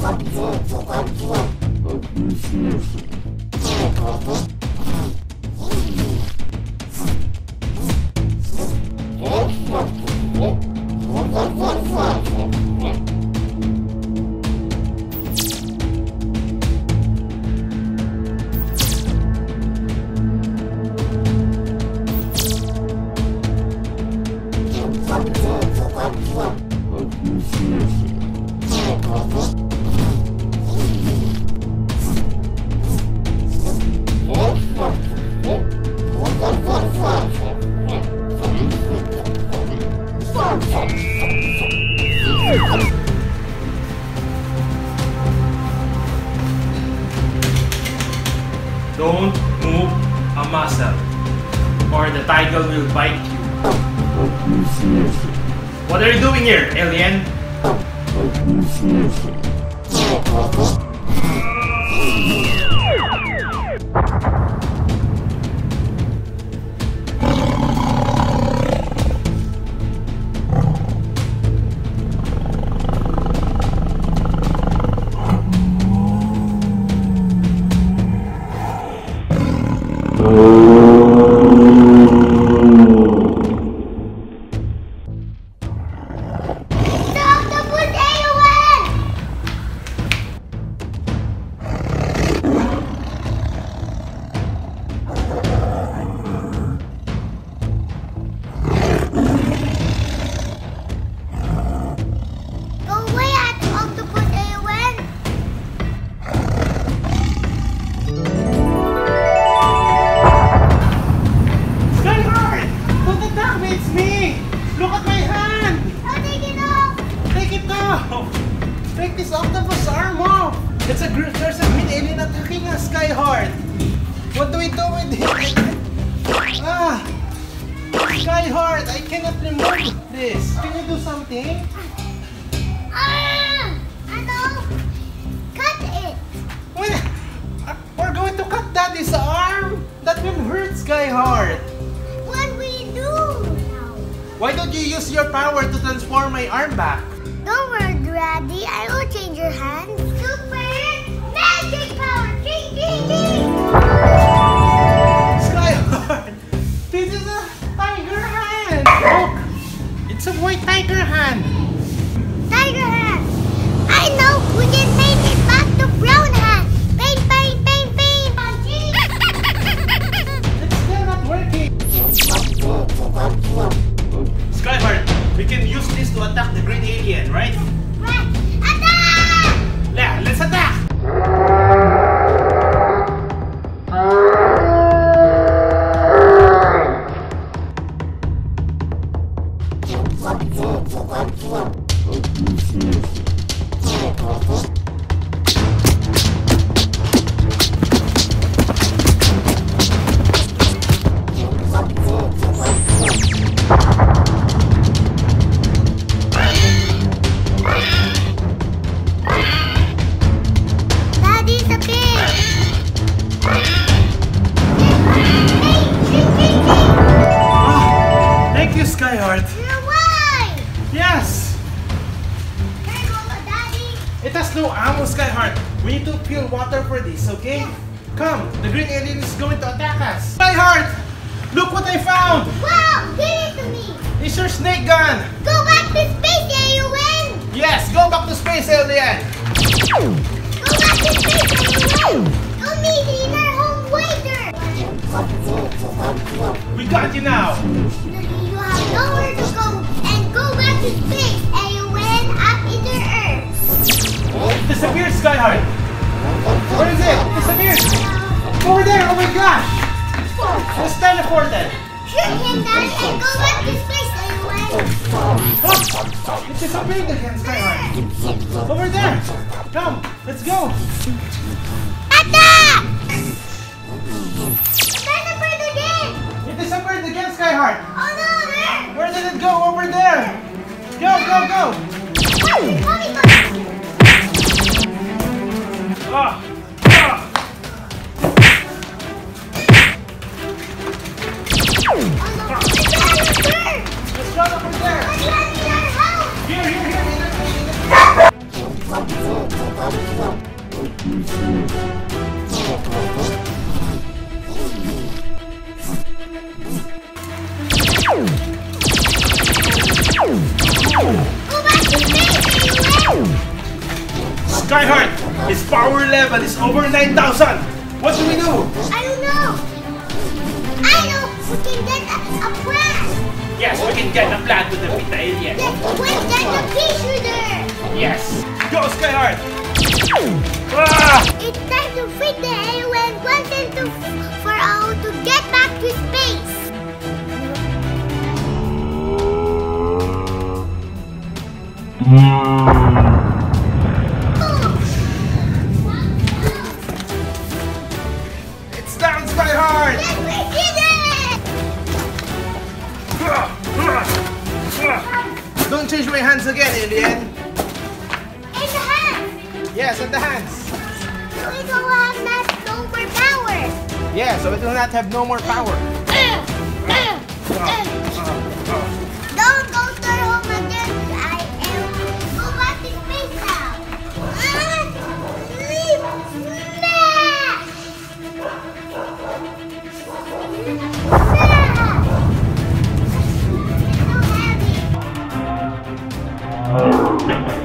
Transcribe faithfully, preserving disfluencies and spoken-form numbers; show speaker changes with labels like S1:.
S1: Don't move a muscle, or the tentacle will bite you. What are you doing here, alien?
S2: Take this octopus arm off! It's a group. There's a green alien attacking us, Skyheart! What do we do with it? Ah! Skyheart, I cannot remove this. Can you do something?
S3: Ah! Ano? Cut it!
S2: Well, uh, we're going to cut Daddy's arm? That will hurt, Skyheart!
S3: What will we do now?
S2: Why don't you use your power to transform my arm back?
S3: Don't worry, Daddy. I will change your hand. Super magic power! Ding, ding, ding!
S2: Skyheart! This is a tiger hand! Look! It's a white tiger hand!
S3: Tiger hand! I know! We can paint it back to brown hand! Paint, paint, paint, paint!
S2: It's still not working!
S1: Skyheart, we can use this to attack the green alien, right?
S3: Right! Attack!
S1: Yeah, let's attack!
S2: Skyheart!
S3: Why?
S2: Yes!
S3: Can I go to Daddy?
S2: It has no ammo, Skyheart. We need to fill water for this, okay? Come, the green alien is going to attack us. Skyheart! Look what I found!
S3: Wow! Give it to me!
S2: It's your snake gun!
S3: Go back to space, alien!
S2: Yes, go back to space, alien!
S3: Go back to space, alien! Don't need in our home waiter!
S2: We got you now!
S3: You have nowhere to go and go back to space, alien, up in the earth!
S2: It disappeared, Skyheart! Where is it? It disappeared! Over there! Oh my gosh! It's teleported!
S3: Shoot him, Daddy, and go back to space, alien!
S2: Oh! It disappeared again, Skyheart! Over there! Come, let's go!
S3: Attack! Disappeared again!
S2: It disappeared again, Skyheart!
S3: Oh no, there!
S2: Where did it go? Over there! Go, go, go!
S3: Mommy, mommy, mommy!
S1: Ah! Ah!
S2: Let's run over there!
S3: Mommy, in our house!
S2: Here, here, here! In the, in the... Skyheart, his power level is over nine thousand. What do we do?
S3: I don't know. I know. We can get a, a plan.
S1: Yes, we can get a plan to defeat the alien.
S3: Let's quick get the pea shooter.
S1: Yes.
S2: Go, Skyheart.
S1: Ah!
S3: It's time to feed the alien want them to for all to get back to space.
S2: It's down, Skyheart.
S3: Yes, we did it!
S2: Don't change my hands again, alien.
S3: In the hand.
S2: Yes, in the hands.
S3: So it will have not no more power.
S2: Yeah, so it will not have no more power.
S3: Don't go to home again. I am go back to space now. Leave. Smash. Smash. It's so heavy.